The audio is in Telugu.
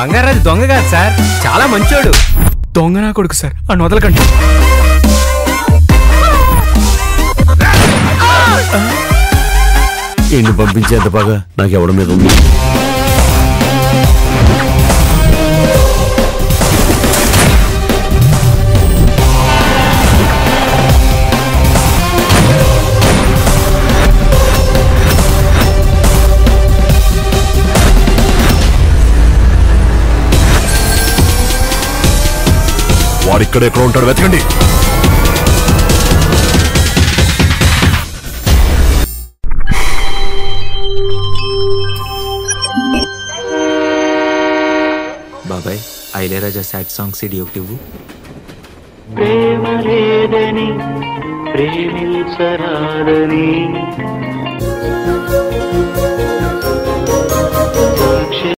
బంగారాజు దొంగ కాదు సార్, చాలా మంచోడు. దొంగ నా కొడుకు సార్, ఆ వదలకండి. ఏంటి పంపించేంత బాగా నాకు ఎవడ మీద ఉంది. వాడిక్కడ ఎక్కడ ఉంటాడు, వెతకండి. బాబాయ్, ఐలేరాజా సాడ్ సాంగ్ సిడి ఒకటి ఇవ్వు. ప్రేమ లేదని ప్రేమించరాదని